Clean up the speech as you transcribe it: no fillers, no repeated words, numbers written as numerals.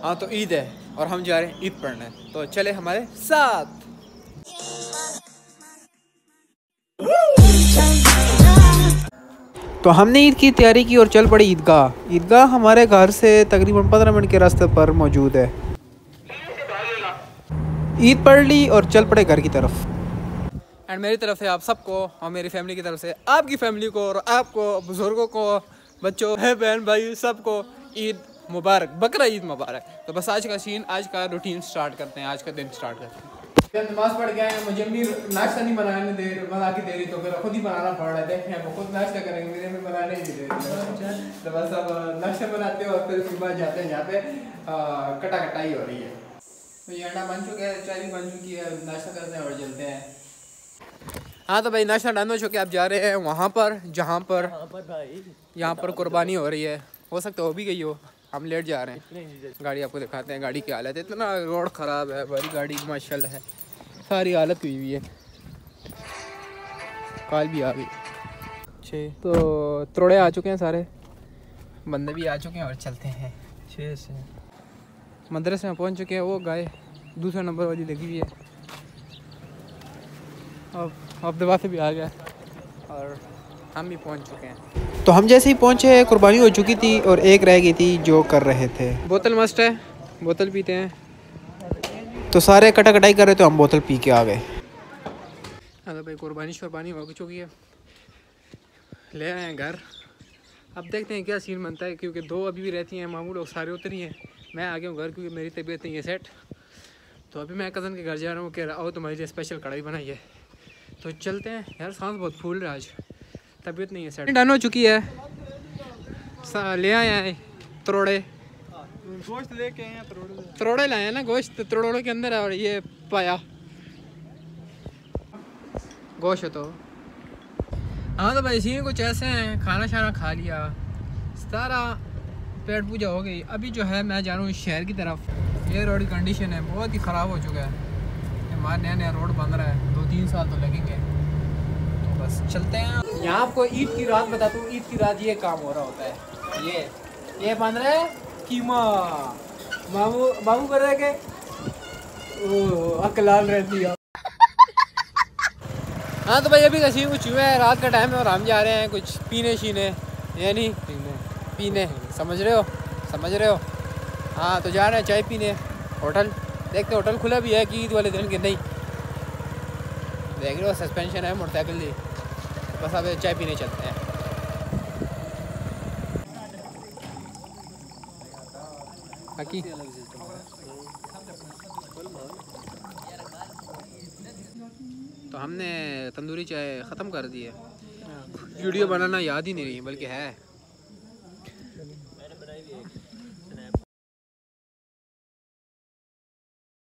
हाँ तो ईद है और हम जा रहे हैं ईद पढ़ने, तो चले हमारे साथ। तो हमने ईद की तैयारी की और चल पड़ी ईदगाह। ईदगाह हमारे घर से तकरीबन 15 मिनट के रास्ते पर मौजूद है। ईद पढ़ ली और चल पड़े घर की तरफ। एंड मेरी तरफ से आप सबको और मेरी फैमिली की तरफ से आपकी फैमिली को और आपको, बुजुर्गों को, बच्चों, बहन भाई सबको ईद मुबारक, बकरा ईद मुबारक। तो बस आज का सीन, आज का रूटीन स्टार्ट करते हैं, आज का दिन स्टार्ट करते हैं। जब नमाज पढ़ गए हैं, मुझे भी नाश्ता नहीं बना के दे रही, तो फिर खुद ही बनाना पड़ रहा है। देखें वो खुद नाश्ता करेंगे, मेरे में बनाने ही नहीं दे रही। तो बस अब नाश्ता बनाते हो और फिर उसके बाद जाते हैं यहाँ पे कटा कटाई हो रही है। तो ये अंडा बन चुका है, चाय भी बन चुकी है, नाश्ता करते हैं और चलते हैं। हाँ तो भाई नाश्ता डन हो चुके, आप जा रहे हैं वहाँ पर जहाँ पर यहाँ पर कुर्बानी हो रही है। हो सकता है वो भी गई हो, हम लेट जा रहे हैं। गाड़ी आपको दिखाते हैं, गाड़ी की हालत है, इतना रोड ख़राब है, बड़ी गाड़ी माशाल्लाह है, सारी हालत हुई हुई है। काल भी आ गई। तो त्रोड़े आ चुके हैं, सारे बंदे भी आ चुके हैं और चलते हैं। 6 से मदरसे में पहुँच चुके हैं। वो गाय दूसरे नंबर वाली लगी हुई है। अब दवा से भी आ गया और हम भी पहुंच चुके हैं। तो हम जैसे ही पहुंचे कुर्बानी हो चुकी थी और एक रह गई थी जो कर रहे थे। बोतल मस्ट है, बोतल पीते हैं। तो सारे कटा कटाई कर रहे थे, हम बोतल पी के आ गए। हाँ तो भाई कुर्बानी शुरबानी हो चुकी है, ले आए हैं घर। अब देखते हैं क्या सीन बनता है, क्योंकि 2 अभी भी रहती हैं, मामू लोग सारे उतरी हैं। मैं आ गया हूँ घर क्योंकि मेरी तबीयत नहीं है सेट। तो अभी मैं कज़न के घर जा रहा हूँ, कह रहा आओ तुम्हारे लिए स्पेशल कढ़ाई बनाई है। तो चलते हैं यार, सांस बहुत फूल रहा है आज, तबीयत नहीं है सेट। डन हो चुकी है, ले आए हैं त्रोड़े, गोश्त लेके आए हैं। त्रोड़े लाए हैं ना, गोश्त त्रोड़ों के अंदर है और ये पाया गोश्त। तो हाँ तो भाई इसी कुछ ऐसे हैं, खाना शाना खा लिया, सारा पेट पूजा हो गई। अभी जो है मैं जा रहा हूँ शहर की तरफ। ये रोड की कंडीशन है बहुत ही ख़राब हो चुका है, हमारे नया नया रोड बन रहा है, 2-3 साल तो लगेंगे। तो बस चलते हैं। यहाँ आपको ईद की रात बताता हूँ, ईद की रात ये काम हो रहा होता है। ये बन रहा है कीमा, मामू कर रहे के अकलाल रहती है। हाँ तो भाई अभी कसी कुछ हुआ है, रात का टाइम है और हम जा रहे हैं कुछ पीने शीने, यानी पीने, समझ रहे हो। हाँ तो जा रहे हैं चाय पीने होटल। देखते होटल खुला भी है कि ईद वाले दिन के नहीं, देख रहे हो सस्पेंशन है मोटरसाइकिल की। बस अब चाय पीने चलते हैं। बाकी तो हमने तंदूरी चाय ख़त्म कर दी है, वीडियो बनाना याद ही नहीं रही, बल्कि है